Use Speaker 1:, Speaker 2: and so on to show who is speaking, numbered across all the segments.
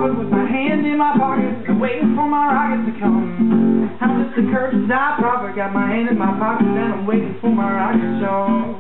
Speaker 1: prophet with my hand in my pocket, waiting for my rocket to come. I'm just a curbside prophet, got my hand in my pocket, and I'm waiting for my rocket show.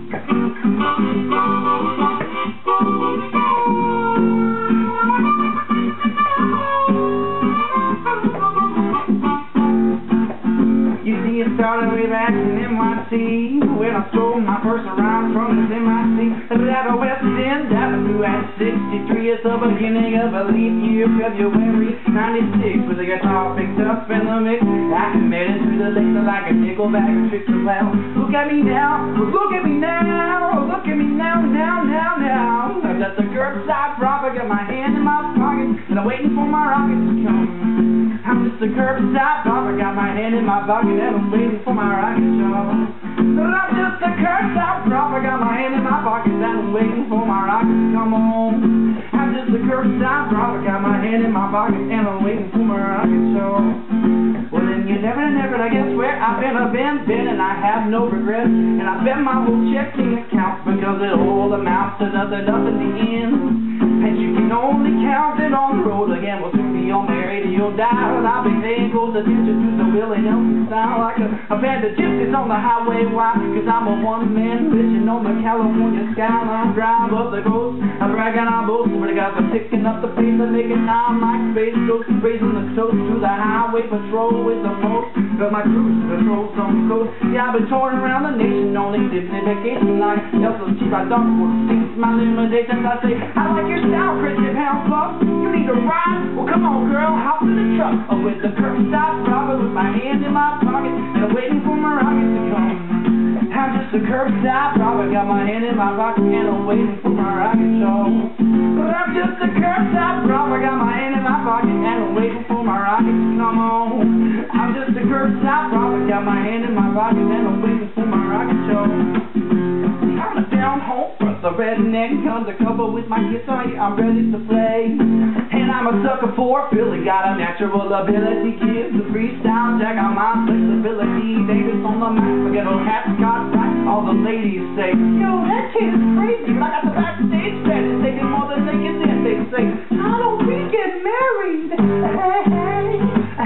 Speaker 1: You see, it started way back in NYC, when I stole my first around from this MIC. At a West End Avenue at 63, it's the beginning of a leap year, February 96, with the guitar picked up in the mix. I made it through the lakes like a nickelback trick. Well, look at me now, look at me now, look at me now, now. I'm just a curbside prophet, got my hand in my pocket, and I'm waiting for my rocket to come. I'm just a curbside prophet, got my hand in my pocket, and I'm waiting for my rocket show. I'm just a curbside prophet, got my hand in my pocket, and I'm waiting for my rocket to come on. I'm just a curbside prophet, got my hand in my pocket, and I'm waiting for my rocket show. Well then you never, I guess where I've been, and I have no regrets. And I bet my whole checking account, because it all amounts to nothing up in the end. And you can only count it on the road again. We'll soon be on my radio dial, and I'll be paying close attention to the Willie Nelson style, like a band of gypsies on the highway. Why? Cause I'm a one-man fishing on the California skyline. Drive up the coast, I'm bragging on boats, but I got them picking up the pace and making time like space ghosts, raising the toast to the highway patrol with the most. Cause my cruise patrol's on the coast. Yeah, I've been touring around the nation on these Disney vacation like else so cheap I don't want to see my limitations. I say, I like your style, Christian Pound Plus. You need a ride? Well, come on, girl, hop in the truck. With the curbside prophet, with my hand in my pocket, and I'm waiting for my rocket to come. I'm just a curbside prophet, got my hand in my pocket, and I'm waiting for my rocket show. But I'm just a curbside prophet, got my hand in my pocket, and I'm waiting for my rocket to come on. I'm just a curbside prophet, got my hand in my pocket, and I'm waiting for my rocket show. I'm down home, the redneck undercover with my guitar, yeah, I'm ready to play. And I'm a sucker for Philly, got a natural ability, gives the freestyle, check out my flexibility. Davis on the mic, forget old hat, got right. All the ladies say, yo, that kid is crazy, but I got the backstage pass, it's taking more than they can in. They say, how don't we get married? Hey,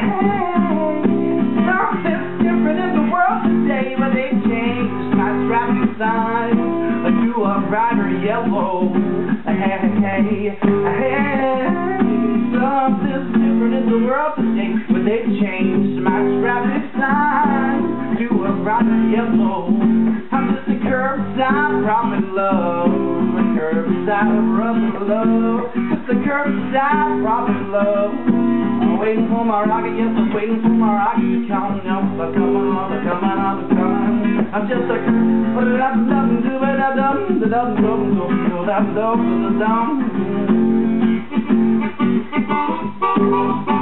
Speaker 1: something's different in the world today, but they changed my traffic signs to a brighter yellow. Hey, something's different in the world today, but they changed my traffic sign to a brighter yellow. I'm just a curbside prophet love, a curbside brother love, just a curbside prophet love. I'm waiting for my rocket, yes, I'm waiting for my rocket to come. I'm coming on. I'm just a curbside.